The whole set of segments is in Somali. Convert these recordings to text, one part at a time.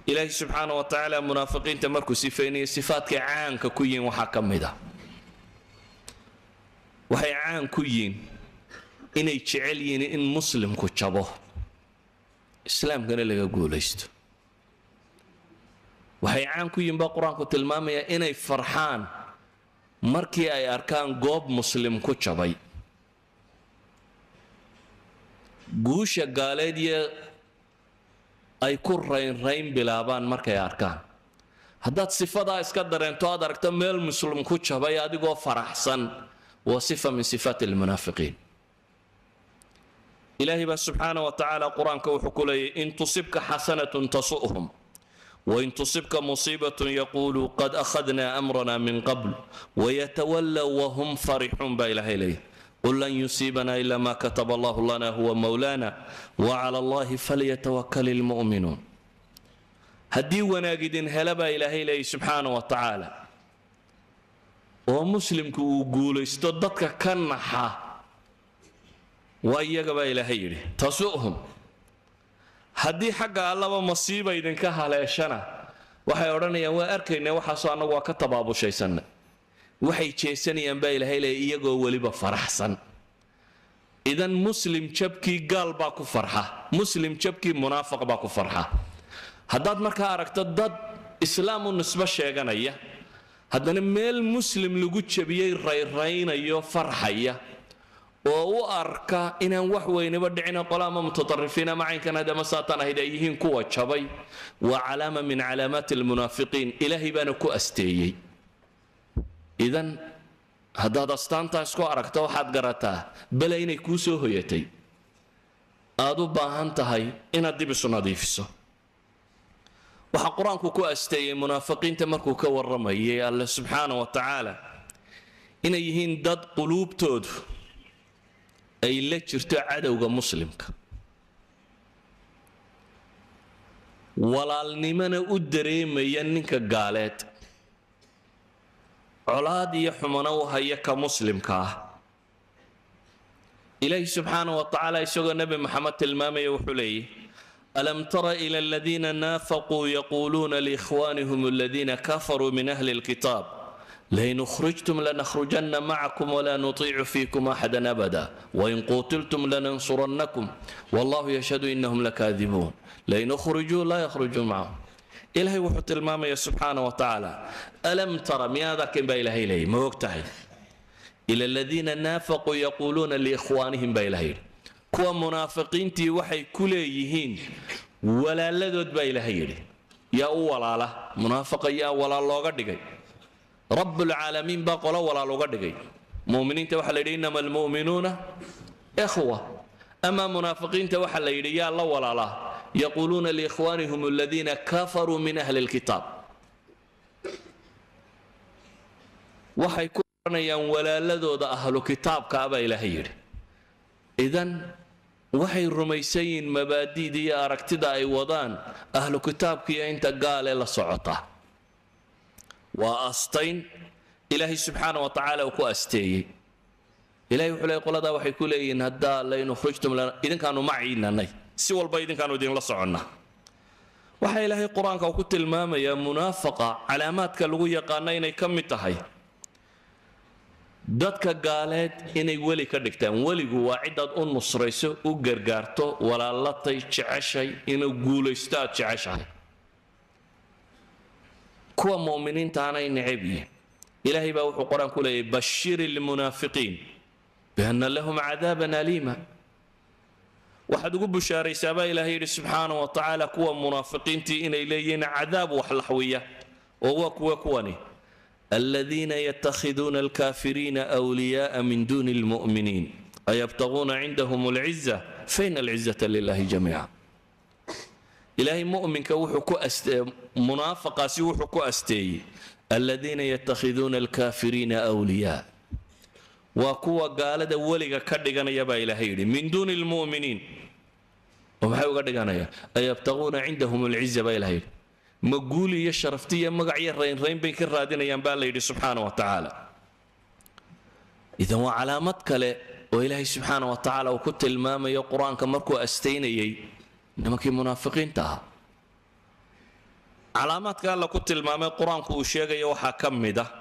إلهي سبحانه وتعالى منافقين تمركوا سيفيني صفات كعان ككوين وحكم ده وهي عان كوين إن يتشعلين إن مسلم كتشابه إسلام كان اللي يقول إيست وهي عان كوين بقرآن كتلمامي إن فرحان مركي أي أركان قوب مسلم كتشابي guusha gaaleediya ay ku rayn bilaabaan markay arkaan haddaad sifadaa iska dareento aad aragto meel muslim ku jabay adigoo faraxsan waa sifa min sifaati almunaafiqiin ilaahay baa subxaanahu wa tacaala qur-aanka wuxuu ku leeyahy in tusibka xasanatun tasu'hum wain tusibka musiibatun yaquluu qad akhadnaa amrana min qabl wayatawallaw wahum farixuun baa ilaahay leeyahy قل لن يصيبنا إلا ما كتب الله لنا هو مولانا وعلى الله فليتوكل المؤمنون هدي وناقد هلبا إلهي لي سبحانه وتعالى ومسلم كوغول استددك كنحا وإيقبا إلهي تسوءهم هدي حق الله ومصيبة إذن كهاليشنا وحي أرانيا وأركينا وحصانا وكتب أبو شيسان waxay jeesanayaan baa ilaahay leeyahay iyagoo waliba faraxsan idan muslim jabkii gaal baa ku farxa muslim jabkii munaafiq baa ku farxa haddaad markaa aragto dad islaam u nisbo sheeganaya haddana meel muslim lagu jabiyey rayraynayo farxaya oo u arka inaan wax weynaba dhicin qolaama mutatarrifiina macaynkan hadama saatan ahayd ay yihiin kuwa jabay waa calaama min calaamaati almunaafiqiin ilaahay baana ku asteeyey idan haddaad astaantaa isku aragto waxaad garataa bale inay kuu soo hoyatay aad u baahan tahay inaad dib isu nadiifiso waxaa qur-aanku ku asteeyey munaafiqiinta markuu ka warramayay alle subxaana wa tacaala inay yihiin dad quluubtoodu ay la jirto cadowga muslimka walaalnimana u dareemaya ninka gaaleed colaad iyo xumana u haya ka muslimka ah ilaahi subxaanahu wa tacaala isagoo nebi maxamed tilmaamaya wuxuu leeyahy alam tara ila aladiina naafaquu yaquuluuna liikhwaanihim aladiina kafaruu min ahli alkitaab lain ukhrijtum lanakhrujanna macakum walaa nutiicu fiikum axadan abada wain quutiltum lanansurannakum wallahu yashhadu inahum lakaadibuun lain ukhrijuu laa yakhrujuun macahum إلهي وحط الماما سبحانه وتعالى ألم ترى ماذا كان بإلهي لي ما وقتها إلى الذين نافقوا يقولون لإخوانهم بإلهي كوا منافقين تي وحي كليهين ولا لدود بإلهي يا أول على منافق يا ولا الله قدقي رب العالمين باقلا ولا الله قدقي مؤمنين توحل إنما المؤمنون إخوة أما منافقين توحل يا الله ولا الله يقولون لإخوانهم الذين كفروا من أهل الكتاب وحي كورنيا ولا لذود أهل كتاب كأبا إلهي إذن وحي الرميسين مبادئ دي أركتدا أي وضان أهل كتاب كي أنت قال إلا صعطة وأستين إلهي سبحانه وتعالى وكو أستي إلهي وحلا يقول هذا وحي كلين هدا لين خرجتم لنا إذن كانوا معي ناي si walba idinkaanu idinla soconnaa waxaa ilaahay qur-aanka uu ku tilmaamayaa munaafaqa calaamaadka lagu yaqaana inay ka mid tahay dadka gaaleed inay weli ka dhigtaan weligu waa cidaad u nusrayso u gargaarto walaalatay jeceshay inuu guulaysto aad jeceshahay kuwa mu'miniinta aanay necab yihiin ilaahay baa wuxuu qur-aan ku leeyahay bashiri lmunaafiqiin bianna lahum cadaaban aliima waxaad ugu bushaaraysaa baa ilaahay yidhi subxaanahu wa tacaala kuwa munaafiqiintii inay leeyihiin cadaab wax laxwiya oo waa kuwa kuwani aladiina yatakhiduuna alkaafiriina awliyaaa min duuni almu'miniin ayabtaguuna cindahum alciza faina alcizata lilahi jamiica ilaahay mu'minka wuxuu ku munaafiqaasi wuxuu ku asteeyey aladiina yatakhiduuna alkaafiriina awliyaa waa kuwa gaalada weliga ka dhiganaya baa ilaahay yidhi min duuni almu'miniin oo maxay uga dhiganayaan ayabtaguuna cindahum alciza baa ilaahay yidhi ma guul iyo sharafti iyo magac iyo raynrayn bay ka raadinayaan baa la yidhi subxaanahu wa tacaala idan waa calaamad kale oo ilaahay subxaanahu wa tacaala uu ku tilmaamayo qur-aanka markuu astaynayay nimankii munaafiqiinta ahaa calaamaadka alla ku tilmaamay qur-aanku uu sheegaya waxaa ka mid ah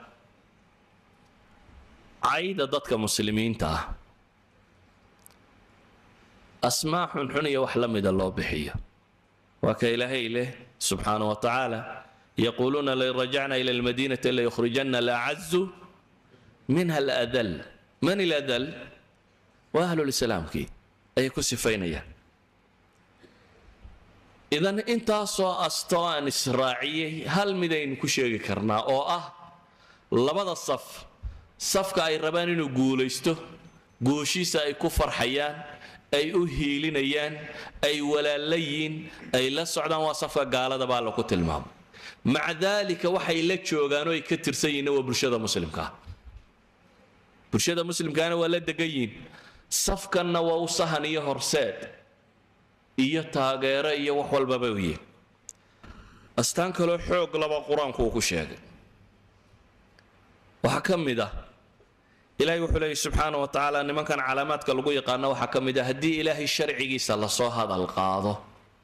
cayda dadka muslimiinta ah asmaa xunxun iyo wax la mida loo bixiyo waa ka ilaahay leh subxaanahu wa tacaala yaquuluuna lain rajacna ila almadiinati layukhrijanna alacazu minha aladal man iladal waa ahlulislaamkii ayay ku sifaynayaan idan intaasoo astoo aan israaciyey hal midaynu ku sheegi karnaa oo ah labada safka ay rabaan inuu guulaysto guushiisa ay ku farxayaan ay u hiilinayaan ay walaalayiin ay la socdaan waa safka gaalada baa lagu tilmaamo maca daalika waxay la joogaan oo ay ka tirsan yihiin waa bulshada muslimkaa bulshada muslimkaana waa la degan yihiin safkanna waa u sahan iyo horseed iyo taageero iyo wax walbaba u yihiin astaan kaloo xoog laba qur-aanku uu ku sheegay waxaa ka mid ah ilaahay wuxuu leeyahy subxaana wa tacaala nimankan calaamaadka lagu yaqaano waxaa ka mid ah haddii ilaahay sharcigiisa lasoo hadal qaado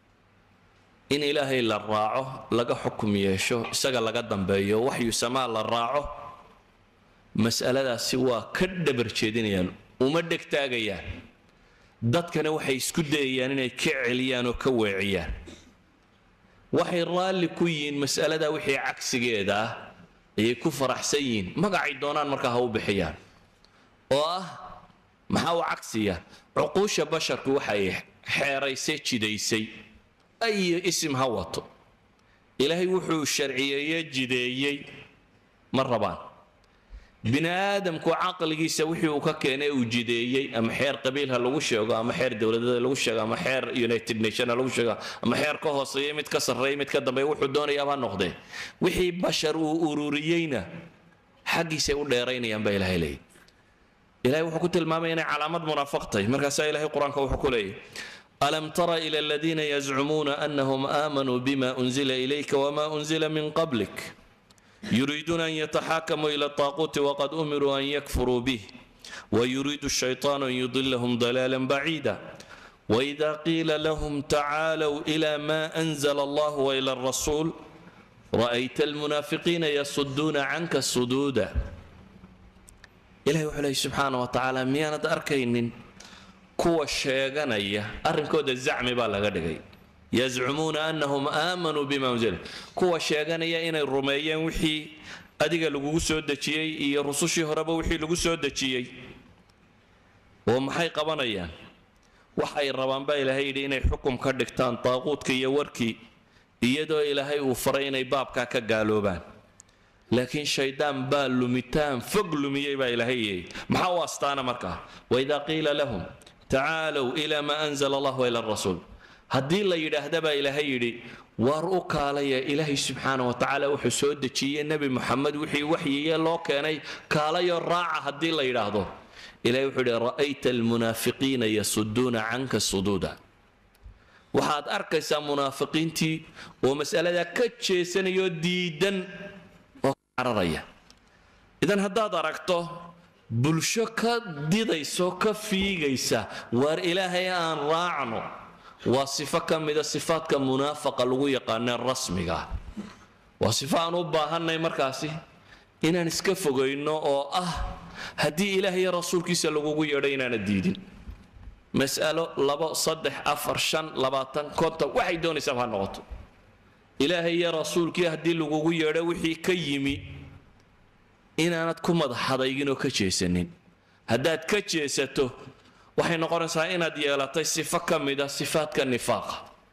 in ilaahay la raaco laga xukum yeesho isaga laga dambeeyo waxyu samaa la raaco mas'aladaasi waa ka dhabar jeedinayaan uma dhegtaagayaan dadkana waxay isku dayayaan inay ka celiyaan oo ka weeciyaan waxay raalli ku yihiin mas'aladaa wixii cagsigeeda ah ayay ku faraxsan yihiin magacay doonaan markaa ha u bixiyaan oo ah maxaa u cagsiya cuquusha basharku waxay xeeraysay jidaysay ay isim ha wato ilaahay wuxuu sharciyeeye jideeyey ma rabaan bini aadamku caqligiisa wixii uu ka keenay uu jideeyey ama xeer qabiil ha lagu sheego ama xeer dowladeed lagu sheego ama xeer United Nations ha lagu sheego ama xeer ka hooseeya mid ka sarreeya mid ka dambeeya wuxuu doonayaa ha noqdee wixii bashar uu ururiyeyna xaqiisa u dheeraynayaan baa ilaahay leeyahay ilaahay wuxuu ku tilmaamay inay calaamad munaafiqtay markaas ilaahay quraanka wuxuu ku leeyahay alam tara ila alladhina yaz'umuna annahum amanu bima unzila ilayka wama unzila min qablik يريدون أن يتحاكموا إلى الطاغوت وقد أمروا أن يكفروا به ويريد الشيطان أن يضلهم ضلالا بعيدا وإذا قيل لهم تعالوا إلى ما أنزل الله وإلى الرسول رأيت المنافقين يصدون عنك صدودا إلهي وحليه سبحانه وتعالى ميانة أركين كوى الشيغانية أرنكود الزعم بالغدقي يزعمون أنهم آمنوا بما أنزل كوا شيغانيا إن الروميين وحي أديك لغو سو دجيي iyo rusushii horeba wixii lagu soo dajiyay oo maxay qabanayaan waxay rabaan ba ilaahay yidhi inay xukum ka dhigtaan taaquudka iyo warkii iyadoo ilaahay uu faray inay baabka ka gaaloobaan laakiin shaydaan baa lumitaan fog lumiyay baa ilaahay yidhi maxaa wastaana markaa وإذا قيل لهم تعالوا إلى ما أنزل الله وإلى الرسول haddii la yidhaahdaba ilaahay yidhi war u kaalaya ilaahay subxaana wa tacaala wuxuu soo dejiyey nebi moxamed wixii waxyiye loo keenay kaalayo raaca haddii la yidhaahdo ilahay wuxuu yidhi ra'ayta almunaafiqiina yasuduuna canka suduuda waxaad arkaysaa munaafiqiintii oo mas'aladaa ka jeesanayoo diidan oo ka cararaya idan haddaad aragto bulsho ka didayso ka fiigaysa waar ilaahay aan raacno waa sifo ka mid ah sifaadka munaafiqa lagu yaqaan rasmiga waa sifo aan u baahanay markaasi inaan iska fogeyno oo ah haddii ilaahay iyo rasuulkiisa lagugu yeedhay inaanad diidin mas'alo 2 3 4 5 20 konton waxay doonaysaa ha noqoto ilaahay iyo rasuulkii haddii lagugu yeedho wixii ka yimi inaanad ku madaxadaygin oo ka jeesanin haddaad ka jeesato waxay noqonaysaa inaad yeelatay sifo ka mid ah sifaadka nifaaqa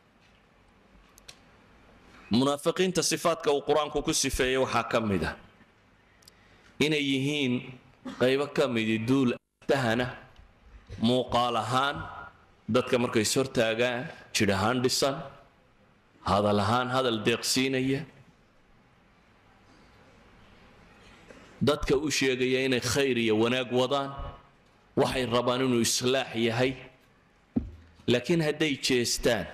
munaafiqiinta sifaadka uu qur-aanku ku sifeeyey waxaa ka mid ah inay yihiin qaybo ka midi duul tahana muuqaal ahaan dadka markay is hortaagaan jidh ahaan dhisan hadal ahaan hadal deeqsiinaya dadka u sheegaya inay khayr iyo wanaag wadaan waxay rabaan inuu islaax yahay laakiin hadday jeestaan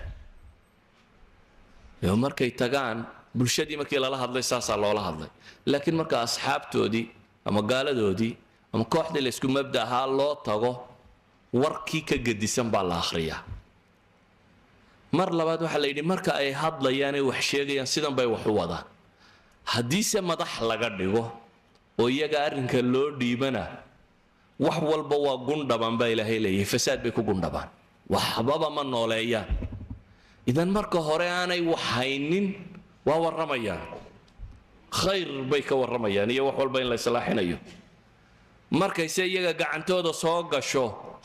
iyo markay tagaan bulshadii markii lala hadlay saasaa loola hadlay laakiin marka asxaabtoodii ama gaaladoodii ama kooxdii la isku mabda ahaa loo tago warkii ka gedisan baa la akhriyaa mar labaad waxaa la yidhi marka ay hadlayaan ee wax sheegayaan sidan bay wax u wadaan haddiise madax laga dhigo oo iyaga arrinka loo dhiibana wax walba waa gundhaban baa ilaahay leeyahay fasaad bay ku gundhabaan waxbaba ma nooleeyaan idan marka hore aanay wax haynin waa warramayaan khayr bay ka warramayaan iyo wax walba in la islaaxinayo markayse iyaga gacantooda soo gasho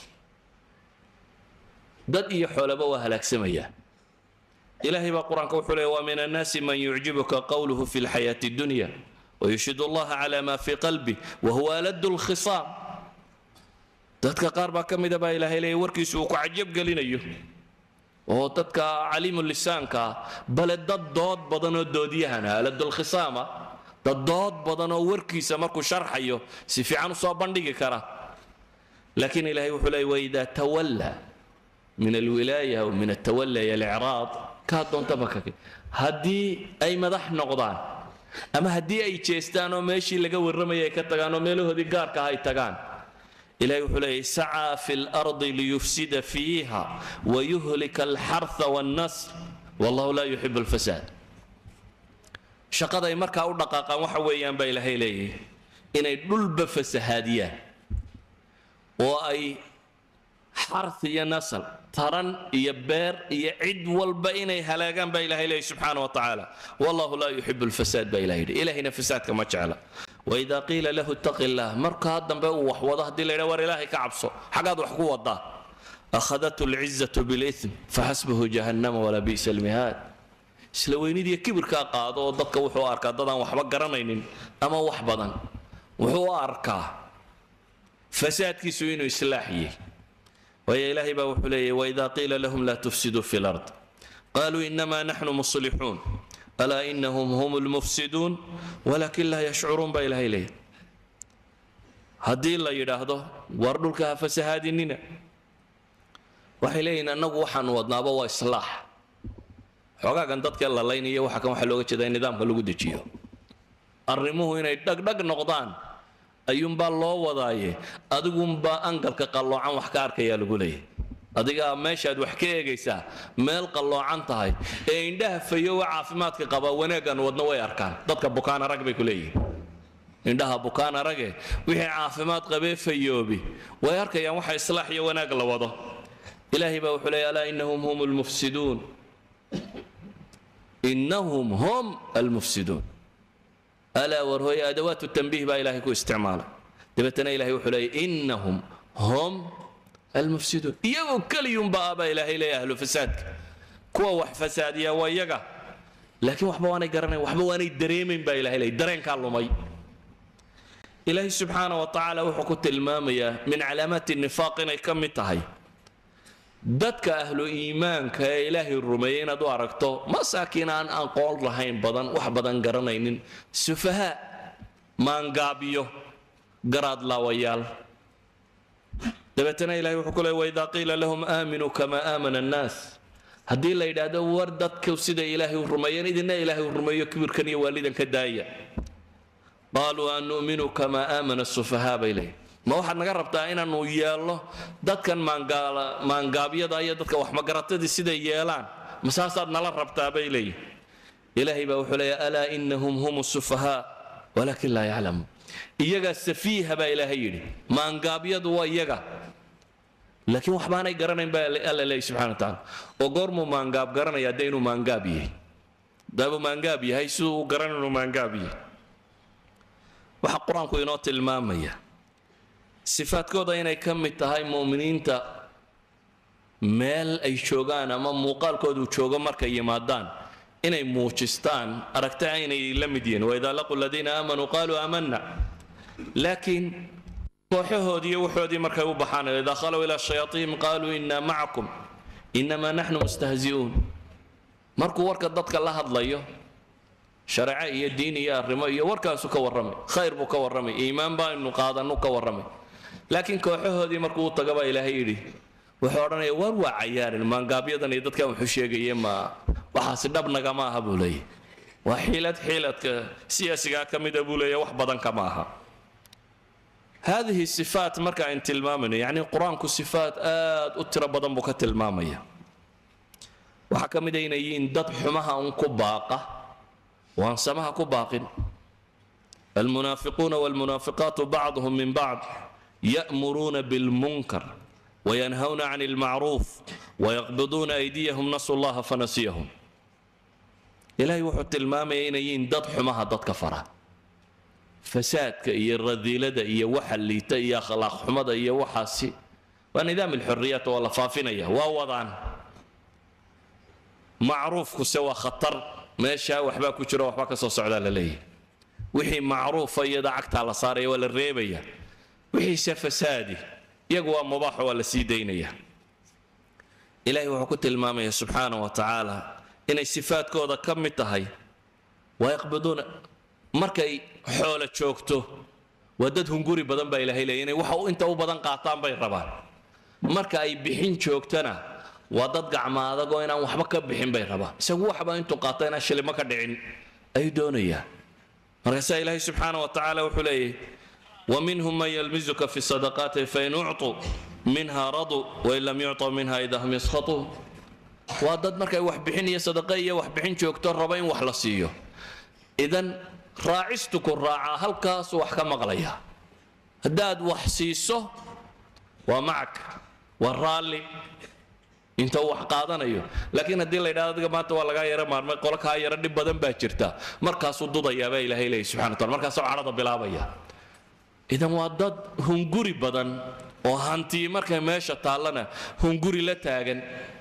dad iyo xoolaba waa halaagsamayaan ilaahay baa qur-aanka wuxuu leeyahy waa min annaasi man yucjibuka qawluhu fi lxayaati addunya wayushhidu allaha cala ma fii qalbi wahuwa aladdu lkhisaam dadka qaar baa ka mida baa ilaahay leeyahy warkiisu uu ku cajab gelinayo oo dadka caliimu lisaanka bale dad dood badan oo doodyahana aladdu lkhisaama dad dood badan oo warkiisa markuu sharxayo si fiican u soo bandhigi kara laakiin ilaahay wuxuu leeyahy waida tawalla min alwilaaya aw min altawalla iyo alicraad kaa doontaba kake haddii ay madax noqdaan ama haddii ay jeestaan oo meeshii laga warramayay ay ka tagaan oo meelahoodii gaarka ah ay tagaan ilaahay wuxuu leeyahy sacaa fi lardi liyufsida fiiha wayuhlika alxarha wannasr wallahu laa yuxibu alfasaad shaqaday markaa u dhaqaaqaan waxa weeyaan baa ilaahay leeyahy inay dhulba fasahaadiyaan oo ay xarth iyo nasl taran iyo beer iyo cid walba inay halaagaan baa ilaahay leeyahy subxaana wa tacaala wallahu laa yuxibu alfasaad baa ilahay yidhi ilaahayna fasaadka ma jecla waidaa qiila lahu ittaqi illaah markaa dambe uu wax wado haddii la yidhaha war ilaahay ka cabso xaggaad wax ku wadaa akhadathu alcizatu bilism faxasbuhu jahannama walaa bi'sa almihaad isla weynidiiyo kibirkaa qaado oo dadka wuxuu arkaa dadaan waxba garanaynin ama wax badan wuxuu arkaa fasaadkiisu inuu islaaxiyey waayo ilaahay baa wuxuu leeyahy waidaa qiila lahum laa tufsiduu fi lard qaluu inamaa naxnu muslixuun alaa inahum hum lmufsiduun walaakin laa yashcuruun baa ilaahay leeyahy haddii la yidhaahdo war dhulka ha fasahaadinina waxay leeyihin annagu waxaanu wadnaaba waa islaax xoogaagan dadka la laynaya waxa kan waxaa looga jeedaa in nidaamka lagu dejiyo arrimuhu inay dhagdhag noqdaan ayuunbaa loo wadaaye adigunbaa angalka qalloocan wax ka arkayaa lagu leeyahy adigaa meeshaad wax ka eegaysaa meel qalloocan tahay ee indhaha fayowa caafimaadka qabaa wanaaggan wadna way arkaan dadka bukaan arag bay ku leeyihin indhaha bukaan arage wixii caafimaad qabee fayoobi way arkayaan waxa islaax iyo wanaag la wado ilaahay baa wuxuu leeyahy alaa innahum hum almufsiduun innahum hum almufsiduun alaa war hooye adawaatu tanbiih baa ilaahay ku isticmaalay dabeetana ilahay wuxuu leeyahy innahum hum almufsiduun iyagoo keliyunba baa ilaahay leeyahy ahlu fasaadka kuwa wax fasaadiya waa iyaga laakiin waxba waanay garanayn waxba waanay dareemayn baa ilahay leeyahy dareenkaa lumay ilaahay subxaana wa tacaala wuxuu ku tilmaamayaa min calaamaati nifaaq inay ka mid tahay dadka ahlu iimaanka ee ilaahay rumeeyey inaad u aragto masaakiin aan aqoon lahayn badan wax badan garanaynin sufahaa maangaabiyo garaad laawayaal dabeetana ilahay wuxuu ku leey waidaa qiila lahum aaminuu kamaa aamana annaas haddii la yidhaahdo war dadku siday ilaahay u rumeeyeen idina ilaahay u rumeeyo kibirkan iyo waalidan ka daaya qaaluu an nu'minu kamaa aamana asufahaa bay leeyihin ma waxaad naga rabtaa inaanu yeelno dadkan maangaabyada iyo dadka waxmagaratadii siday yeelaan masaasaad nala rabtaa bay leeyihin ilaahay baa wuxuu leeyahy alaa inahum hum sufahaa walaakin laa yaclamuun iyagaa safiiha baa ilaahay yidhi maangaabyadu waa iyaga laakiin waxbaanay garanayn baa alla leeyahy subxana wa tacaala oo goormuu maangaab garanaya dee inuu maangaab yahay daabuu maangaab yahay siduu u garan inuu maangaab yahay waxaa qur-aanku inoo tilmaamaya sifaadkooda inay ka mid tahay mu'miniinta meel ay joogaan ama muuqaalkoodu joogo markay yimaadaan inay muujistaan aragta inay la mid yihiin waidaa laquu aladiina aamanuu qaaluu aamanna laakiin kooxahoodii iyo waxoodii markay u baxaan idaa khalow ilaa shayaaiin qaaluu innaa macakum innamaa naxnu mustahzi'uun markuu warka dadka la hadlayo shareeco iyo diin iyo arrimo iyo warkaasu ka warramay khayr buu ka warramay iimaan baanu qaadanu ka warramay laakiin kooxahoodii markuu u taga baa ilaahay yidhi wuxuu odhanaya war waa cayaarin maangaabyadan iyo dadkan wuxuu sheegaye ma waxaasi dhabnaga ma aha buu leeyahy waa xiiladka siyaasigaa ka mida buu leeyahy wax badan kama aha haadihi sifaat marka aan tilmaamayno yacni qur-aanku sifaat aad u tiro badan buu ka tilmaamaya waxaa ka mid ah inay yihiin dad xumaha un ku baaqa waan samaha ku baaqin. المنافقون والمنافقات بعضهم من بعض يأمرون بالمنكر وينهون عن المعروف ويقبضون أيديهم نسوا الله فنسيهم. إلهي وحو tilmaamaya inay yihiin dad xumaha dadka fara fasaadka iyo radiilada iyo waxa liita iyo akhlaaq xumada iyo waxaasi waa nidaam الحريات waa la faafinaya waa wadaan macruufku se waa khatar meesha waxba ku jiro waxba ka soo socda la leeyahay wixii macruufa iyada cagta la saaraya waa la reebaya wixii se fasaadi iyagu waa mubaax waa la sii daynaya. ilaahay wuxuu ku tilmaamaya subxaanahu wa tacaala inay sifaadkooda ka mid tahay wayaqbiduuna markay xoolo joogto waa dad hunguri badan baa ilaahay leeyahay inay waxa inta u badan qaataan bay rabaan. marka ay bixin joogtana waa dad gacmo adag oo inaan waxba ka bixin bay rabaan isagu waxba intuu qaato inaan shilimo ka dhicin ay doonayaan. markaasaa ilaahay subxaanahu wa tacaala wuxuu leeyahay ومنهم من يلمزك في الصدقات فإن أعطوا منها رضوا وإن لم يعطوا منها إذا هم يسخطون. وهذا مركا وحبحين يا صدقية وحبحين شوكتور ربين وحلصية. إذن راعستك الراعة هل كاس وحكم غليها هداد وحسيسه ومعك والرالي انت وحقادنا ايوه لكن هدي الله يدادك ما تو لغا يرا مارمay qolka yara dib badan baa jirta markaas uu dudaya baa ilaahay leeyahay subhanahu wa ta'ala markaas uu carada bilaabaya. idan waa dad hunguri badan oo hanti markay meesha taalana hunguri la taagan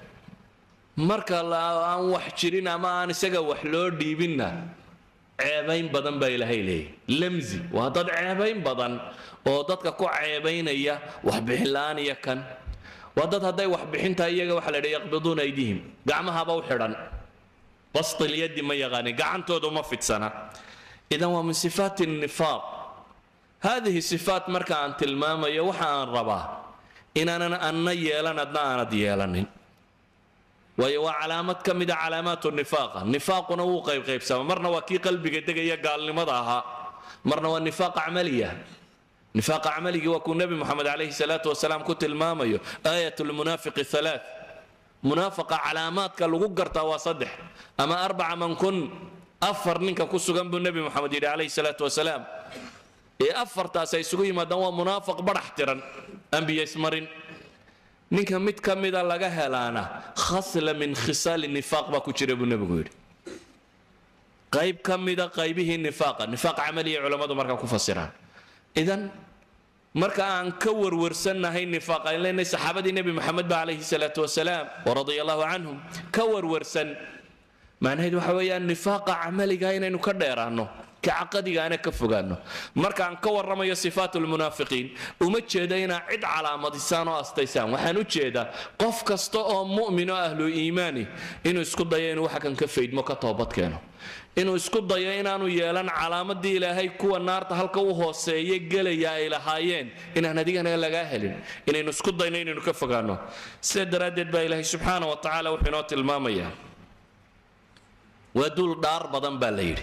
marka aan wax jirin ama aan isaga wax loo dhiibinna ceebayn badan baa ilaahay leeyahay. lamzi waa dad ceebayn badan oo dadka ku ceebaynaya wax bixlaan iyo kan waa dad hadday wax bixinta iyaga waxa la yidhi yaqbiduuna aydihim gacmahaba u xidhan bastil yadi ma yaqaani gacantooda ma fidsana. idan waa min sifaati الnifaaq. هذه الصفات مركا عن تلماما يوحى عن رباه إن أنا يلان أدنى أنا ديالان ويوا علامات كمدة علامات النفاق. النفاق نو قيب سما مرنا وكي قلبي قدك قال لي مضاها مرنا والنفاق عملية نفاق عملي وكون نبي محمد عليه الصلاة والسلام كنت الماما آية المنافق الثلاث منافقة علامات كالوقر تواصدح أما أربعة من كن أفر منك كسو جنب النبي محمد عليه الصلاة والسلام أفرتاس يسوي ما دوا منافق برحترن أنبياء اسمرين منك مت كم إذا لقاها لانا خصلة من خصال النفاق بكتير ابن بقول قيب كم إذا قيبه النفاق نفاق عملي علماء مركا كفسران. إذن مركا أن كور ورسنا هي النفاق لأن صحابة النبي محمد عليه الصلاة والسلام ورضي الله عنهم كور ورسن معناه هذا حوالي النفاق عملي جاينا نكرر عنه كعقدي أنا كفجانه مركا عن كور رمي صفات المنافقين ومتشهدينا عد على مدسان واستيسان وحنوتشهدا قف كستاء مؤمن أهل إيماني إنه يسكت ضيين وحكن كفيد مكتوبات كانوا إنه يسكت ضيين أنه يلان علامة دي إلى هاي كوا النار تهلك وهو سيجل يا إلى هايين إن احنا دي أنا لجاهلين إنه يسكت ضيين إنه كفجانه سيد ردد بإله سبحانه وتعالى وحنات المامية ودول دار بدن بالليل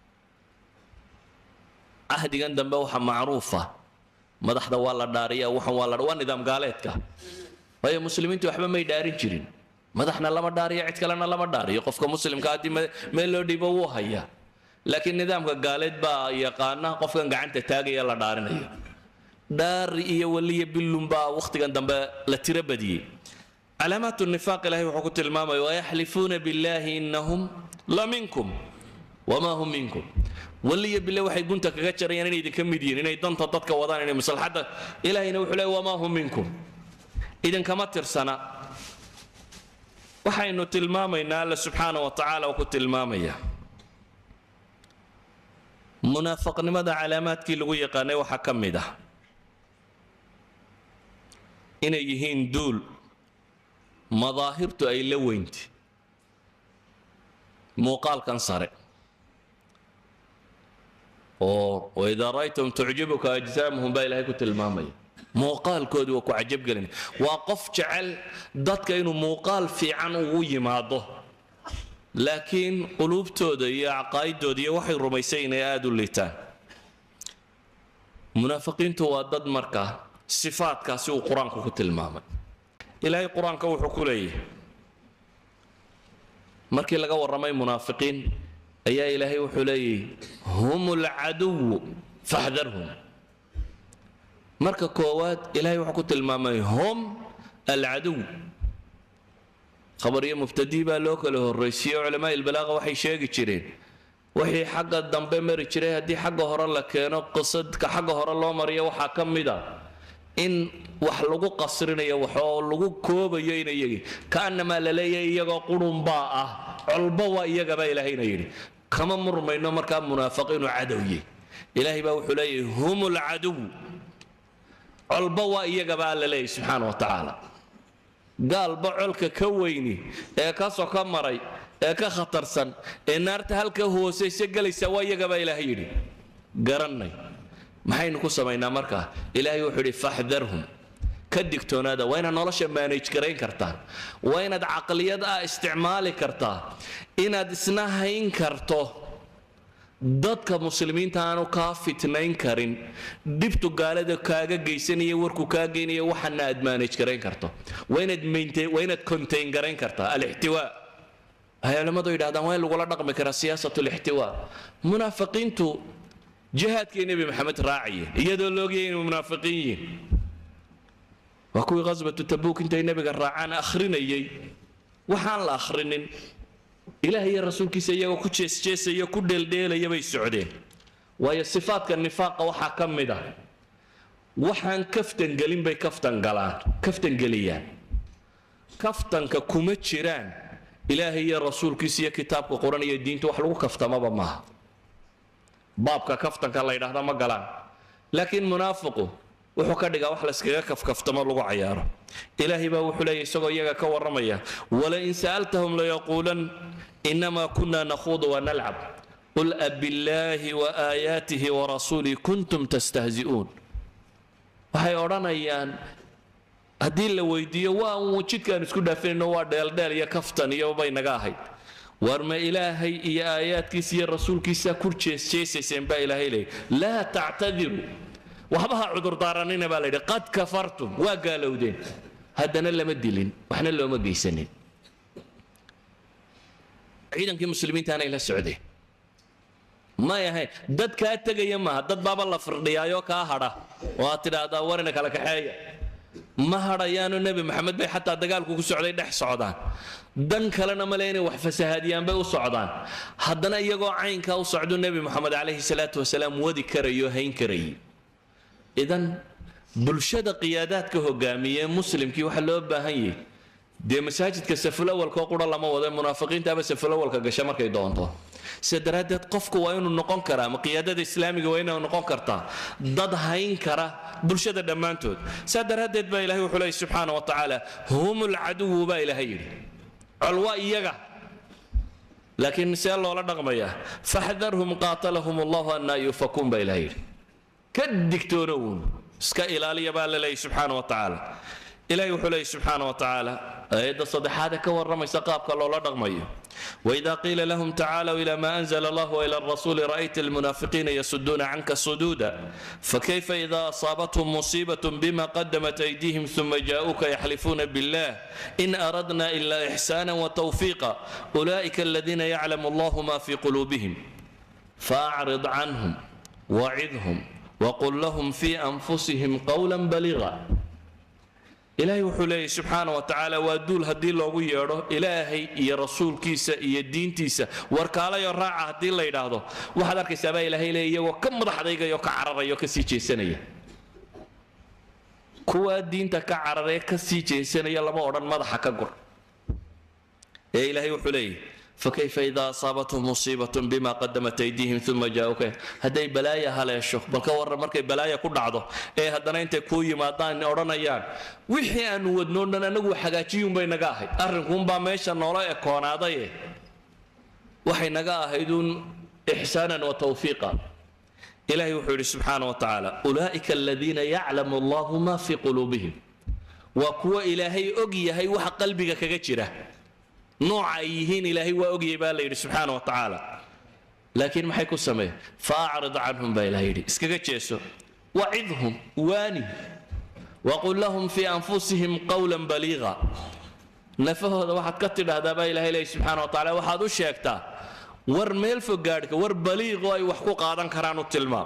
ahdigan dambe waxa macruufa madaxda waa la dhaariya waxa waa nidaam gaaleedka waayo muslimiintu waxba may dhaarin jirin madaxna lama dhaariyo cid kalena lama dhaariyo qofka muslimka hadii meel loo dhibo wuu haya laakiin nidaamka gaaleed baa yaqaana qofkan gacanta taagaya la dhaarinayo dhaar iyo waliya billumba waqtigan dambe la tira badiyay. علامات النفاق الله وحكت الماما ويحلفون بالله إنهم لمنكم وما هم منكم واللي بالله وحي قنت كجر يعني إذا كم دين إن يدن تضدك وضان إن مصلحة إلهي نوح له وما هم منكم إذا كما ترسنا وحي إنه تلماما إن الله سبحانه وتعالى وكت الماما منافق لماذا علامات كي لغوية قاني وحكم ده إن يهين دول مظاهرته أي لوينت موقال كان صارق وإذا رأيتم تعجبك أجسامهم باي لهيكو تلمامي موقال كود وكو عجب قلن وقف جعل ضدك إنه موقال في عنه ويماضه لكن قلوب تودي عقايد تودي وحي رميسين يادوا الليتان منافقين تو ضد مركه صفات كاسو قرآن كو تلمامي إلهي قرآن كو حكولي markii laga warramay munaafiqiin ayaa ilaahay wuxuu leeyahay humul caduw faxdarhum marka koowaad ilaahay wuxuu ku tilmaamay hum alcaduw khabariyo mubtadii baa loo kala horraysiiyo culamaa ilbalaaqa waxay sheegi jireen wixii xagga dambe mari jiray haddii xagga hore la keeno qisadka xagga hore loo mariyo waxaa ka mid a in wax lagu qasrinayo waxoo lagu koobayo inay yagi kaanamaa la leeyahay iyagoo qurunbaa ah colba waa iyagabaa ilaahayna yidhi kama murmayno markaa munaafiqiinu cadowye ilaahay baa wuxuu leeyahay hum alcaduw colba waa iyagabaa la leeyahay subxaana wa tacaala gaalba colka ka weyni ee ka soka maray ee ka khatarsan ee naarta halka hoosaysa galaysa waa iyagabaa ilaahay yidhi garannay maxaynu ku samaynaa markaa ilaahay wuxuu yidhi faxdarhum ka digtoonaada waa inaad nolosha maanaj garayn kartaa waa inaad caqliyad ah isticmaali kartaa inaad isna hayn karto dadka muslimiinta aanu kaa fitnayn karin dhibtu gaalada kaaga geysanaya warku kaa geynaya waxana aad maanaj garayn karto waa inaad contain garayn kartaa alixtiwaa ay culimmadu yidhahdaan waa in lagula dhaqmi karaa siyaasatu lixtiwaa munaafiqiintu jihaadkii nebi maxamed raaciyeen iyadoo loogayay inay munaafiqiin yihiin waa kuwii qasbatu tabuuk intay nebiga raacaan akhrinayay waxaan la akhrinin ilaahay iyo rasuulkiisa iyagoo ku jeesjeesaya ku dheeldheelaya bay socdeen waayo sifaadka nifaaqa waxaa ka mid ah waxaan kaftan gelin bay kaftan geliyaan kaftanka kuma jiraan ilaahay iyo rasuulkiisa iyo kitaabka quran iyo diinta wax lagu kaftamaba maaha baabka kaftanka la yidhaahda ma galaan laakiin munaafiqu wuxuu ka dhigaa wax la iskaga kafkaftamo lagu cayaaro ilaahay baa wuxuu leeyahay isagoo iyaga ka warramaya walain sa'altahum layaquulan inamaa kunna nakhuudu wanalcab qul abillaahi waaayaatihi warasuulih kuntum tastahzi'uun waxay odhanayaan haddii la weydiiyo waa uun jidkaan isku dhaafinayno waa dheeldheel iyo kaftan iyo bay naga ahayd war ma ilaahay iyo aayaadkiisa iyo rasuulkiisa ku jeesjeesayseen baa ilaahay leeyahy laa tactadiru waxba ha cudurdaaranina baa layidhi qad kafartum waa gaalowdeen haddana lama dilin waxna looma geysanin ciidankii muslimiintaanay la socdeen may ahayn dad kaa tegaya maaha dad baaba la firdhiyaayoo kaa hadha oo aad tidhaahdaa warina kala kaxeeya ma hadhayaano nebi maxamed bay xataa dagaalku ku socday dhex socdaan dan kalena male inay wax fasahaadiyaan bay u socdaan haddana iyagoo caynkaa u socdu nebi moxamed calayhi salaatu wasalaam wadi karayo hayn karayay idan bulshada qiyaadaadka hogaamiye muslimkii waxaa loo baahan yahay dee masaajidka safulawalkoo qura lama wado munaafiqiintaaba safulawalka gasha markay doonto sida daraaddeed qofku waa inuu noqon karaa ama qiyaadada islaamiga waa inay noqon kartaa dad hayn kara bulshada dhammaantood saa daraaddeed baa ilahay wuxuu leeyay subxaana wa tacaala hum alcaduwu baa ilaahay yidhi col waa iyaga laakiin see loola dhaqmayaa faxdarhum qaatalahum allahu annaa yufakuun baa ilahay yidhi ka digtoonowun iska ilaaliya baa la leeyay subxaana wa tacaala ilaahay wuxuu leeyay subxaana wa tacaala aayadda saddexaad ee ka warramaysa qaabka loola dhaqmayo وإذا قيل لهم تعالوا إلى ما أنزل الله وإلى الرسول رأيت المنافقين يصدون عنك صدودا فكيف إذا أصابتهم مصيبة بما قدمت أيديهم ثم جاءوك يحلفون بالله إن أردنا إلا إحسانا وتوفيقا أولئك الذين يعلم الله ما في قلوبهم فأعرض عنهم وعظهم وقل لهم في أنفسهم قولا بليغا ilaahay wuxuu leeyahy subxaana wa tacaala waa duul haddii loogu yeedho ilaahay iyo rasuulkiisa iyo diintiisa warkaalayo raaca haddii la yidhaahdo waxaad arkaysaa baa ilaahay leeya iyagoo ka madaxdaygayo ka cararayo ka sii jeesanaya kuwaa diinta ka cararee ka sii jeesanaya lama odhan madaxa ka gur ee ilaahay wuxuu leeyahy فكيف إذا أصابتهم مصيبة بما قدمت أيديهم ثم جاءوك هدي بلايا هلاشو بل كور مركي بلايا كل عضو إيه هدنا أنت كوي ما دان أورنا يان وحي أن ودنونا نجو حاجاتيهم بين نجاهد أرنكم باميشا نولا يكون عضيه وحي نجاهدون إحسانا وتوفيقا إلهي وحده سبحانه وتعالى أولئك الذين يعلم الله ما في قلوبهم وقوى إلهي أجي هي وحق قلبك كجتره نوع أيهين إلهي وأجي بالله سبحانه وتعالى لكن ما حيكون سميه فأعرض عنهم بالله اسكجتشيسو وعظهم واني وقل لهم في أنفسهم قولا بليغا nafahooda waxaad ka tidhaahdaa baa ilaahay leeyahy subxaana wa tacaala waxaad u sheegtaa war meel fog gaadhka war baliiqoo ay wax ku qaadan karaan u tilmaam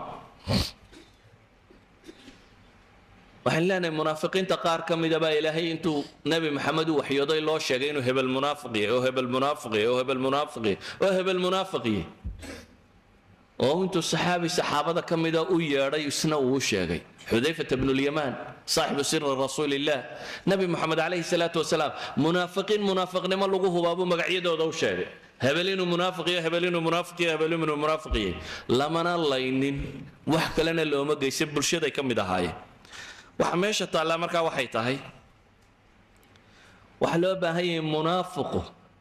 waxaan leenahay munaafiqiinta qaar ka mida baa ilaahay intuu nebi maxamed u waxyooday loo sheegay inuu hebel munaafiqiye oo hebel munaafiqiye oo hebel munaafiqiye oo hebel munaafiqiye oo intuu saxaabada ka mida u yeedhay isna uu sheegay xudayfata bnu lyamaan saaxibu siri rasuulillaah nebi moxamed calayhi salaatu wasalaam munaafiqnimo lagu hubaabuu magacyadooda u sheegay hebel inuu munaafiqiyo hebel inuu munaafiqiyo hebel inuu munaafiqiye lamana laynin wax kalena looma geysan bulshaday ka mid ahaayeen waxa meesha taallaa markaa waxay tahay waxa loo baahan yahay munaafiqu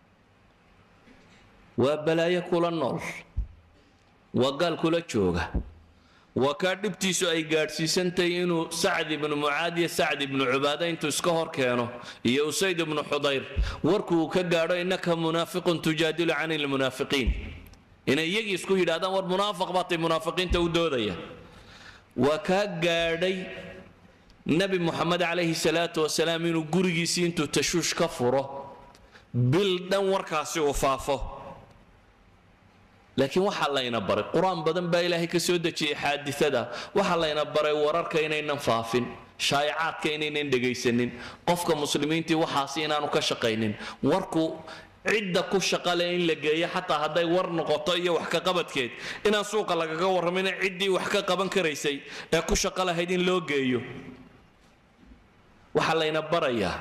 waa balaayo kula nool waa gaal kula jooga waa kaa dhibtiisu ay gaadhsiisantahay inuu sacd ibnu mucaad iyo sacd ibnu cubaada intuu iska hor keeno iyo usayd ibnu xudayr warkuu ka gaadho innaka munaafiqun tujaadilu cani lmunaafiqiin inay iyagii isku yidhahdaan war munaafiq baatay munaafiqiinta u doodaya waa kaa gaadhay nebi moxamed calayhi salaatu wasalaam inuu gurigiisii intuu tashuush ka furo bil dhan warkaasi uu faafo laakiin waxaa layna baray qur-aan badan baa ilaahay ka soo dejiyey xaadisada waxaa layna baray wararka inaynan faafin shaayacaadka inaynan dhegaysanin qofka muslimiintii waxaasi inaanu ka shaqaynin warku cidda ku shaqale in la geeyo xataa hadday war noqoto iyo wax ka qabadkeed inaan suuqa lagaga warramin ciddii wax ka qaban karaysay ee ku shaqo lahayd in loo geeyo waxaa layna barayaa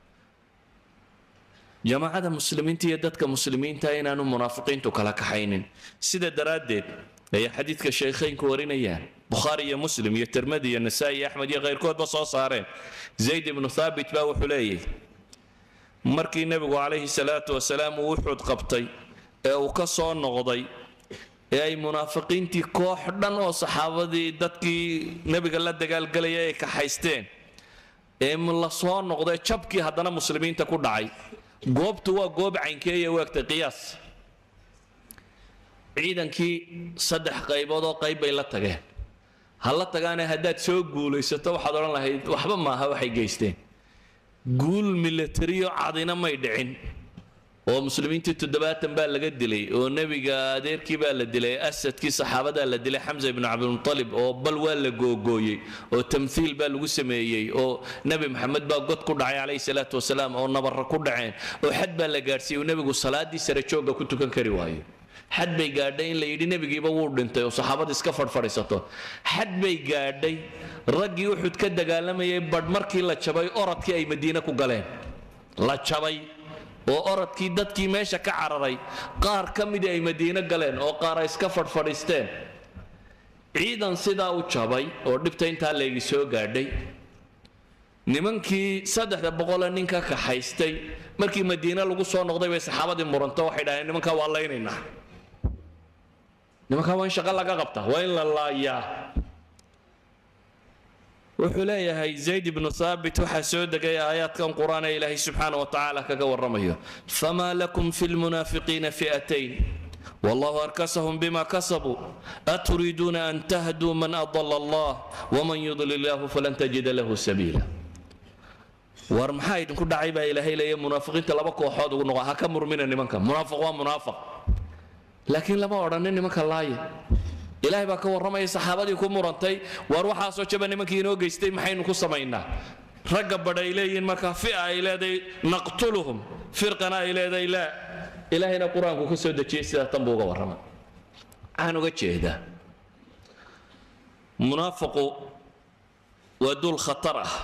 jamaacada muslimiinta iyo dadka muslimiinta inaanu munaafiqiintu kala kaxaynin sida daraaddeed ayaa xadiidka shaykhaynku warinayaan bukhaari iyo muslim iyo tirmidi iyo nasaa'i iyo axmed iyo kayrkoodba soo saareen zayd ibnu thaabit baa wuxuu leeyahy markii nebigu calayhi salaatu wasalaam uu uxud qabtay ee uu ka soo noqday ee ay munaafiqiintii koox dhan oo saxaabadii dadkii nebiga la dagaalgelaya ay kaxaysteen ee la soo noqday jabkii haddana muslimiinta ku dhacay goobtu waa goob caynkeeya waagtay qiyaas ciidankii saddex qaybood oo qayb bay la tageen ha la tagaane haddaad soo guulaysato waxaad odhan lahayd waxba maaha waxay geysteen guul milatariyo cadina may dhicin oo muslimiintii 70 baa laga dilay oo nebiga adeerkii baa la dilay asadkii saxaabadaa la dilay xamza ibnu cabdilmutalib oo bal waa la googooyey oo tamthiil baa lagu sameeyey oo nebi maxamed baa god ku dhacay calayhi salaatu wasalaam oo nabarra ku dhaceen oo xad baa la gaadhsiiyey oo nebigu salaaddii sare joogga ku tukan kari waayo xad bay gaadhay in la yidhi nebigiiba wuu dhintay oo saxaabada iska fadhfadhiisato xad bay gaadhay raggii uxud ka dagaalamayay badh markii la jabay orodkii ay madiine ku galeen la jabay oo orodkii dadkii meesha ka cararay qaar ka midii ay madiine galeen oo qaar ay iska fadhfadhiisteen ciidan sidaa u jabay oo dhibta intaa leegi soo gaadhay nimankii 300 nin ka kaxaystay markii madiine lagu soo noqday bay saxaabadii muranto waxay dhaheen nimankaa waa laynaynaa nimankaa waa in shaqo laga qabtaa waa in la laayaa wuxuu leeyahay zayd ibnu thaabit waxaa soo degay aayaadkan qur-aan ee ilaahay subxaana wa tacaala kaga warramayo famaa lakum fi lmunaafiqiina fi'atayn wallahu arkasahum bima kasabuu aturiiduuna an tahduu man adala allah waman yudlil illahu falan tajida lahu sabiila war maxaa idinku dhacay baa ilaahay leeya munaafiqiinta laba kooxood ugu noqo ha ka murmina nimanka munaafiq waa munaafiq laakiin lama odhanin nimanka laaya ilaahay baa ka warramaya saxaabadii ku murantay war waxaasoo jaba nimankii inoo geystay maxaynu ku samaynaa ragga badh ay leeyihiin markaa fi'a ay leedahay naqtuluhum firqana ay leedahay laa ilaahayna qur-aanku ka soo dejiyey sidaa tan buu uga warramay waxaan uga jeedaa munaafiqu waa duul khatar ah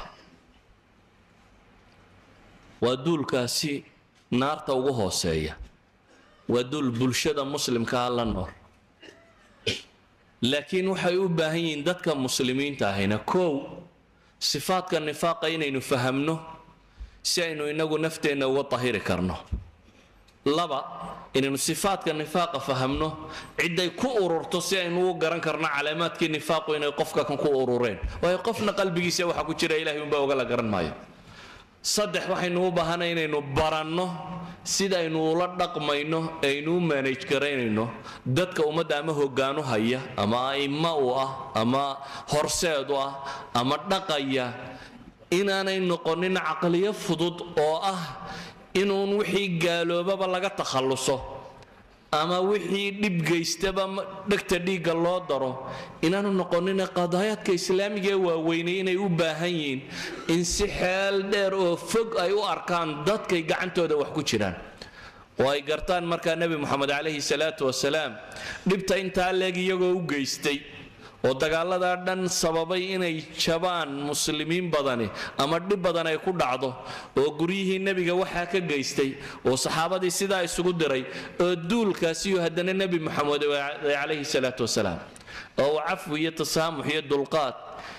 waa duulkaasi naarta ugu hooseeya waa duul bulshada muslimkaa la nool laakiin waxay u baahan yihiin dadka muslimiinta ahayna kow sifaadka nifaaqa inaynu fahamno si aynu inagu nafteenna uga tahiri karno laba inaynu sifaadka nifaaqa fahamno ciday ku ururto si aynu u garan karno calaamaadkii nifaaqu inay qofka kan ku urureen waayo qofna qalbigiisa waxa ku jira ilaahay unbaa oga la garan maayo saddex waxaynu u baahanay inaynu baranno sidaynu ula dhaqmayno aynu u manage garaynayno dadka ummadda ama hoggaanu haya ama a'imma u ah ama horseed u ah ama dhaqaya inaanay noqonin caqliyo fudud oo ah inuun wixii gaaloobaba laga takhalluso ama wixii dhib geystaba dhegta dhiigga loo daro inaanu noqonin qadaayaadka islaamiga ee waaweynay inay u baahan yihiin in si xeel dheer oo fog ay u arkaan dadkay gacantooda wax ku jiraan oo ay gartaan markaa nebi moxamed calayhi salaatu wasalaam dhibta intaa leeg iyagoo u geystay oo dagaaladaa dhan sababay inay jabaan muslimiin badani ama dhib badan ay ku dhacdo oo guryihii nebiga waxaa ka geystay oo saxaabadii sidaa isugu diray oo duulkaasiyo haddana nebi moxamed calayhi salaatu wasalaam oo cafwi iyo tasaamux iyo dulqaad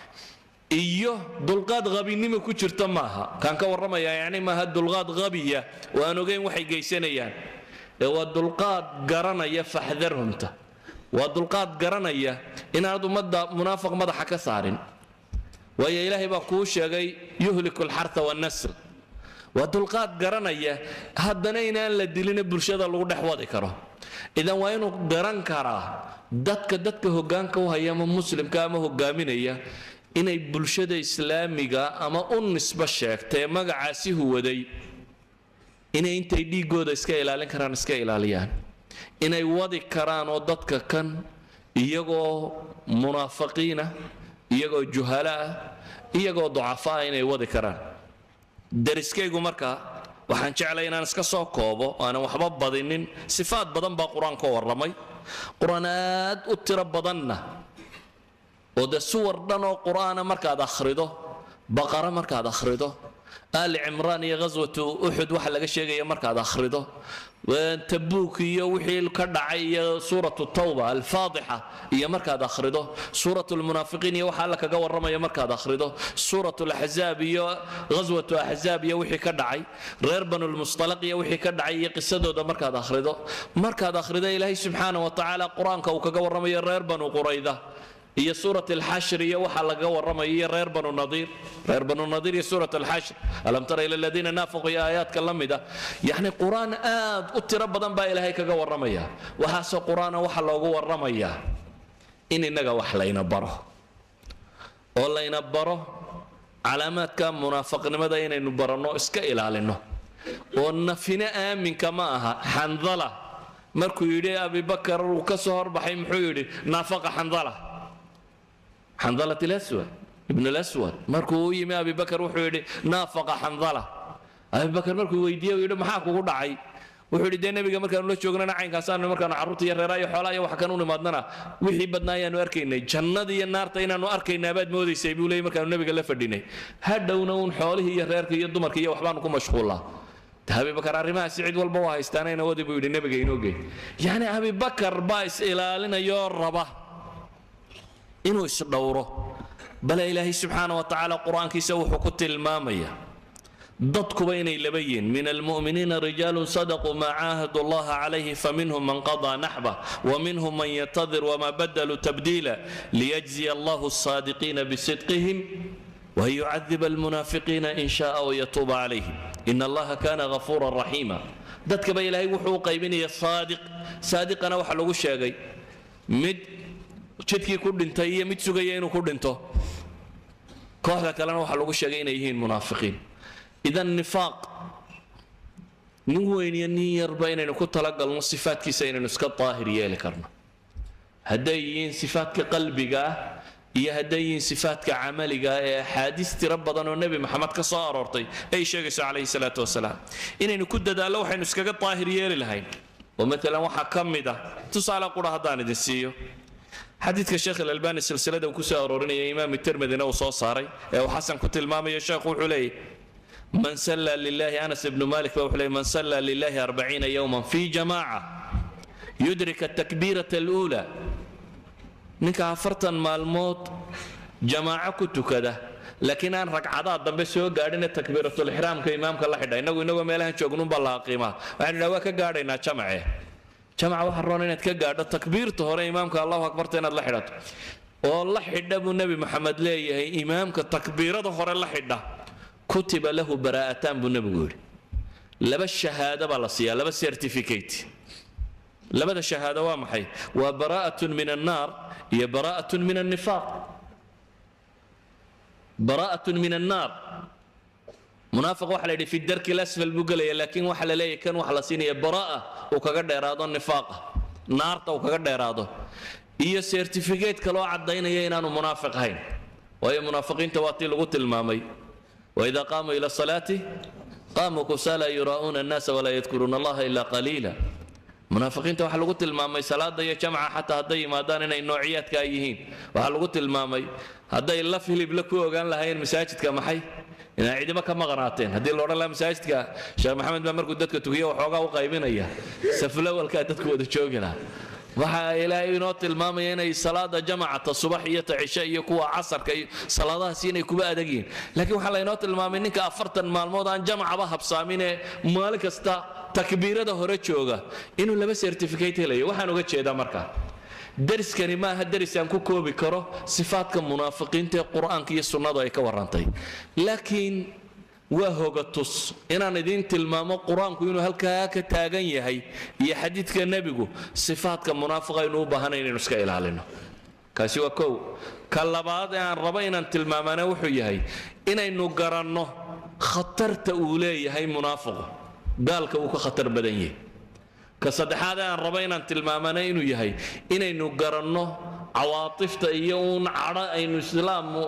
iyo dulqaad qabinimo ku jirta maaha kaan ka warramaya yacni maaha dulqaad qabiya oo aan ogeyn waxay geysanayaan ee waa dulqaad garanaya faxdarhumta waa dulqaad garanaya inaanad ummadda munaafiq madaxa ka saarin waayo ilaahay baa kuu sheegay yuhliku alxarta wannasl waa dulqaad garanaya haddana inaan la dilina bulshada lagu dhex wadi karo idan waa inuu garan karaa dadka hoggaanka u haya ama muslimka ama hogaaminaya inay bulshada islaamiga ama u nisbo sheegtay magacaasi huwaday inay intay dhiigooda iska ilaalin karaan iska ilaaliyaan inay wadi karaan oo dadka kan iyagoo munaafiqiina iyagoo juhala ah iyagoo ducafaa inay wadi karaan dariskaygu markaa waxaan jeclay inaan iska soo koobo aanan waxba badinin sifaad badan baa qur-aanka warramay qur-aan aad u tiro badanna oo de suwar dhan oo qur-aana markaad akhrido baqara markaad akhrido aali cimraan iyo ghaswatu uxud waxa laga sheegaya markaad akhrido tabuuk iyo wixii ka dhacay iyo suuratu tawba alfaadixa iyo markaad akhrido suuratu lmunaafiqiin iyo waxa alla kaga warramaya markaad akhrido suuratu laxzaab iyo ghaswatu axzaab iyo wixii ka dhacay reer banulmustalaq iyo wixii ka dhacay iyo qisadooda markaad akhrido ilaahay subxaana wa tacaala qur-aanka uu kaga warramayo reer banu qurayda iyo suurat alxashr iyo waxa laga warramayo iyo reer banu nadiir iyo suurat alxashr alam tara ila aladiina naafaquu iyo aayaadka la mida yacni qur-aan aad u tiro badan baa ilaahay kaga warramaya waxaasoo qur-aana waxa loogu warramayaa in innaga wax layna baro oo layna baro calaamaadka munaafaqnimada inaynu baranno iska ilaalinno oo nafina aaminka ma aha xandala markuu yidhi abibakar uu ka soo horbaxay muxuu yidhi naafaqa xandalat alaswad ibn alaswad markuu u yimi abibakar wuxuu yidhi naafaqa xandala abibakar markuu weydiiyey uu yidhi maxaa kugu dhacay wuxuu yidhi dee nebiga markaanu la joognana caynkaasaan markaanu carruurta iyo reeraha iyo xoolaha iyo wax kan u nimaadnana wixii badnaa ayaanu arkaynay jannada iyo naarta inaanu arkaynaa baad moodaysay buu leeyay markaanu nebiga la fadhinay hadhowna uun xoolihii iyo reerka iyo dumarka iyo waxbaanu ku mashquullaa abibakar arrimahaasi cid walba waa haystaanayna wadi buu yidhi nebiga inoo gey yacni abibakar baa is ilaalinayoo raba inuu isdhowro bale ilaahay subxaana wa tacaala qur-aankiisa wuxuu ku tilmaamaya dadkuba inay laba yihiin min almu'miniina rijaalun sadaquu maa caahadu allaha calayhi faminhum man qadaa naxba waminhum man yatadir wamaa badaluu tabdiila liyajziya allahu asaadiqiina bisidqihim ويعذب المنافقين إن شاء ويتوب عليهم إن الله كان غفورا رحيما dadka ba ilaahay wuxuu qaybinaya saadiqana waxa lagu sheegay mid jidkii ku dhintay iyo mid sugaya inuu ku dhinto kooxda kalena waxa lagu sheegay inay yihiin munaafiqiin idan nifaaq nin weyn iyo nin yarba inaynu ku talagalno sifaadkiisa inaynu iska daahir yeeli karno hadday yihiin sifaadka qalbiga ah iyo hadday yihiin sifaadka camaliga ee axaadiis tiro badan oo nebi maxamed ka soo aroortay ay sheegayso calayhi salaatu wasalaam inaynu ku dadaallo waxaynu iskaga daahir yeeli lahayn oo maalan waxaa ka mid ah tusaale qura haddaan idin siiyo xadiidka sheekh alalbani silsilada uu ku soo aroorinaya imaam tirmidina uu soo saaray ee uu xasan ku tilmaamayo sheekhu wuxuu leeyahy man salla lillahi anas ibnu malik baa wuxuu leeyahy man salla lillahi 40 yawman fi jamaaca yudrika atakbiirata aluula ninka 40 maalmood jamaaco ku tukada laakiin aan ragcadaha dambe soo gaadhin takbiiratul ihraamka imaamka la xidha inagoo meelahan joognun baa la qiimaa waxaan waa ka gaadhaynaa jamace waxa roon inaad ka gaadho takbiirta hore imaamka allahu akbarta inaad la xidhato oo la xidha buu nebi maxamed leeyahay imaamka takbiirada hore la xidha kutiba lahu baraa'ataan buu nebigu yidhi laba shahaado baa la siiyaa laba certificate labada shahaado waa maxay waa baraa'atun min annaar iyo baraa'atun min annifaaq baraa'atun min annaar munaafiq waxa la yidhi fi darki lasfal buu gelaya laakiin waxa la leeyahay kan waxa la siinaya baraa uu kaga dheeraado nifaaqa naarta uu kaga dheeraado iyo certificate kaloo cadaynaya inaanu munaafiq ahayn waayo munaafiqiinta waa tii lagu tilmaamay وإذا قاموا إلى الصلاة قاموا كسالى يراؤون الناس ولا يذكرون الله إلا قليلا munaafiqiinta waxa lagu tilmaamay salaada iyo jamca xataa hadday yimaadaan inay noociyaadka ay yihiin waxa lagu tilmaamay hadday la filib la ku ogaan lahayn masaajidka maxay inay cidima ka maqnaateen haddii la odhan lahaa masaajidka sheekh maxamed baa markuu dadka tukiyo waxoogaa u qaybinaya saflawalkaa dadku wada joogi lahaa waxa ilaahay inoo tilmaamaya inay salaada jamacata subax iyo cisho iyo kuwa casarka iyo salaadahaasi inay kuba adag yihiin laakiin waxaa laynoo tilmaamay ninka 40 maalmood aan jamacaba habsaamine maalin kasta takbiirada hore jooga inuu laba certificate helayo waxaan uga jeedaa markaa dariskani maaha daris aan ku koobi karo sifaadka munaafiqiinta ee qur-aanka iyo sunnadu ay ka warrantay laakiin waa hogatus inaan idin tilmaamo qur-aanku inuu halkaa ka taagan yahay iyo xadiidka nebigu sifaadka munaafiqa inuu u baahanay inaynu iska ilaalino kaasi waa kow ka labaad ee aan rabo inaan tilmaamana wuxuu yahay inaynu garanno khatarta uu leeyahay munaafiqu gaalka uu ka khatar badan yahay ka saddexaad ee aan rabo inaan tilmaamana inuu yahay inaynu garanno cawaatifta iyo uun cadho aynu islaamu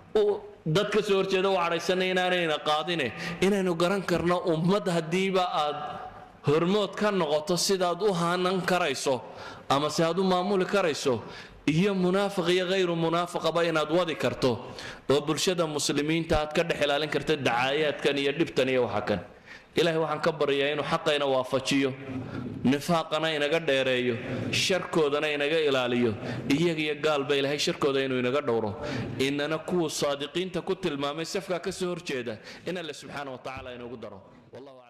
dad ka soo horjeeda u cadhaysanay inaanayna qaadine inaynu garan karno ummad haddiiba aad hormood ka noqoto sidaad u haanan karayso ama si aad u maamuli karayso iyo munaafiq iyo hayru munaafiqaba inaad wadi karto oo bulshada muslimiinta aad ka dhex ilaalin karta dacaayaadkan iyo dhibtan iyo waxa kan ilaahay waxaan ka baryaa inuu xaqayna waafajiyo nifaaqana inaga dheereeyo sharkoodana inaga ilaaliyo iyaga iyo gaalba ilaahay sharkooda inuu inaga dhowro inana kuwa saadiqiinta ku tilmaamay safka ka soo horjeeda in alla subxaanahu wa tacaala inagu daro wallahu